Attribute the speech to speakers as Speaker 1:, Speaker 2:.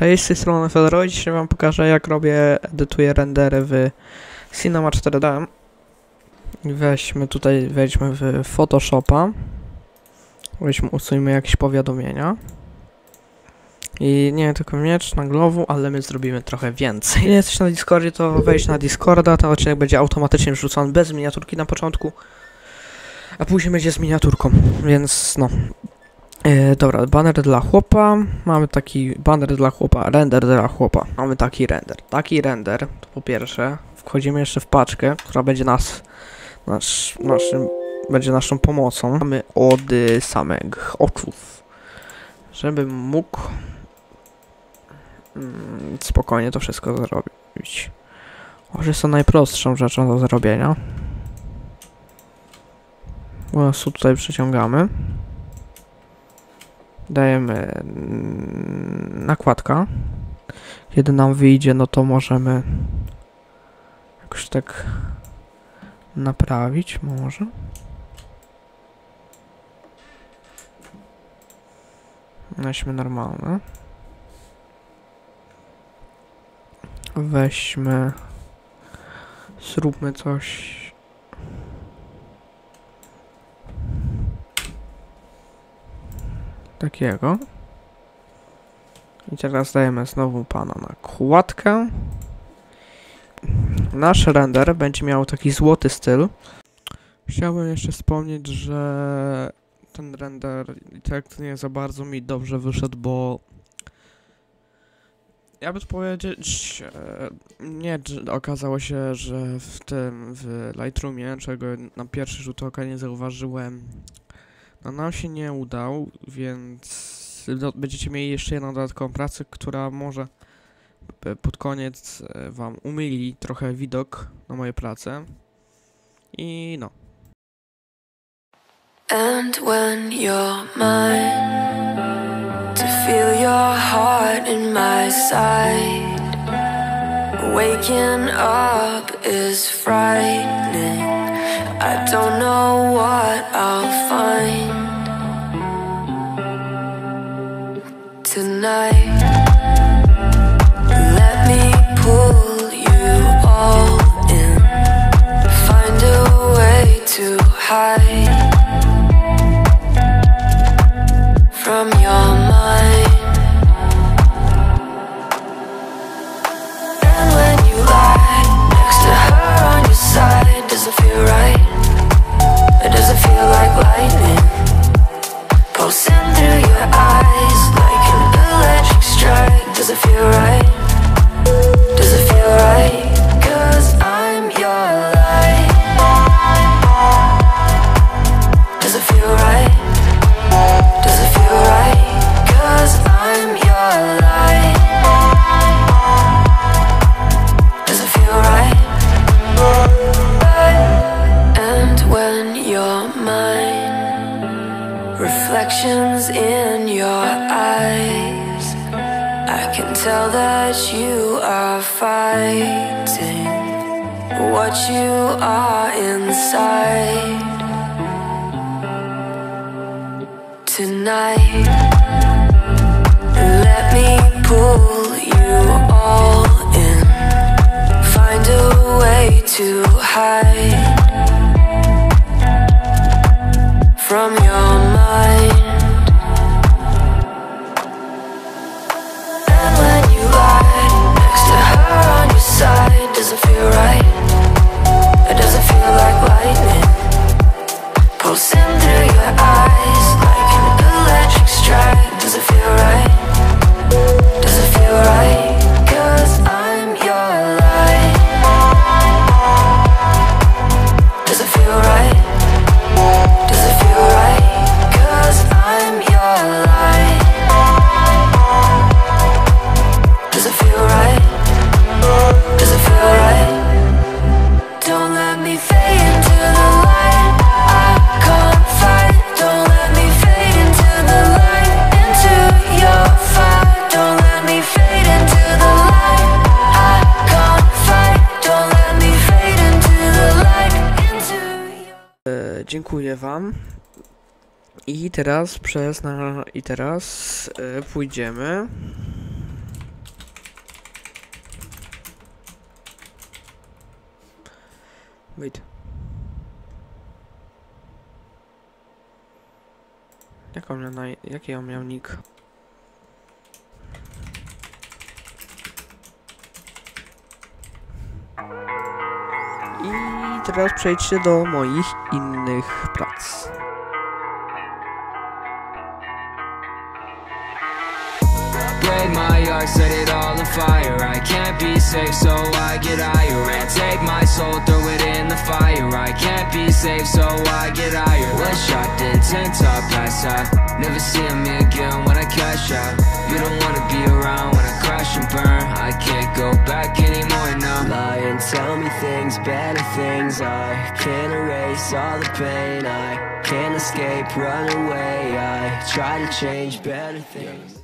Speaker 1: Cześć, z tej strony Federo i dzisiaj wam pokażę, jak edytuję rendery w Cinema 4D. Wejdźmy w Photoshopa. Usuńmy jakieś powiadomienia. I nie tylko miecz na głowu, ale my zrobimy trochę więcej. Jeśli jesteś na Discordzie, to wejdź na Discorda, ten odcinek będzie automatycznie wrzucony bez miniaturki na początku, a później będzie z miniaturką, więc no. Dobra, banner dla chłopa, mamy taki banner dla chłopa, render dla chłopa, mamy taki render, to po pierwsze, wchodzimy jeszcze w paczkę, która będzie będzie naszą pomocą, mamy od samych oczów, żeby mógł spokojnie to wszystko zrobić. Może jest to najprostszą rzeczą do zrobienia. Tutaj przyciągamy. Dajemy nakładka. Kiedy nam wyjdzie, no to możemy jakoś tak naprawić może. Weźmy normalne. Zróbmy coś. Takiego. I teraz dajemy znowu pana nakładkę. Nasz render będzie miał taki złoty styl. Chciałbym jeszcze wspomnieć, że ten render i tak nie za bardzo mi dobrze wyszedł, bo ja bym powiedzieć, nie, okazało się, że w Lightroomie, czego na pierwszy rzut oka nie zauważyłem, no nam się nie udał, więc będziecie mieli jeszcze jedną dodatkową pracę, która może pod koniec wam umyli trochę widok na moje prace. I no. And when you're mine, to feel your heart in my side, waking up is frightening. I don't know what I'll find tonight. Let me pull you all in, find a way to hide from your mind. And when you lie next to her on your side, does it feel right? It doesn't feel like lightning pulsing through your eyes like an electric strike. Does it feel right? Does it feel right? 'Cause I'm your light. Does it feel right? Does it feel right? 'Cause I'm your light. Does it feel right? And when you're mine, reflections in your eyes, I can tell that you are fighting what you are inside. Tonight, let me pull you all in, find a way to hide from your mind. And when you lie next to her on your side, does it feel right? It doesn't feel like lightning pulsing through your eyes like an electric strike. Does it feel right? Does it feel right? 'Cause I'm your light. Does it feel right? Does it feel right? 'Cause I'm your light. Does it feel right? Does it feel right? Don't let me fade into the light I can't fight. Don't let me fade into the light, into your fire. Don't let me fade into the light I can't fight. Don't let me fade into the light, into your... Dziękuję wam. I teraz pójdziemy Wait. Jaki on miał nick? I teraz przejdźcie do moich innych prac.
Speaker 2: Break my heart, set it all on fire. I can't be safe, so I get higher and take my soul, throw it in the fire. I can't be safe, so I get higher. One shot, then 10 top, pass out. Never seeing me again when I cash out. You don't wanna be around when I crash and burn. I can't go back anymore now. Lie and tell me things, better things. I can't erase all the pain. I can't escape, run away. I try to change better things.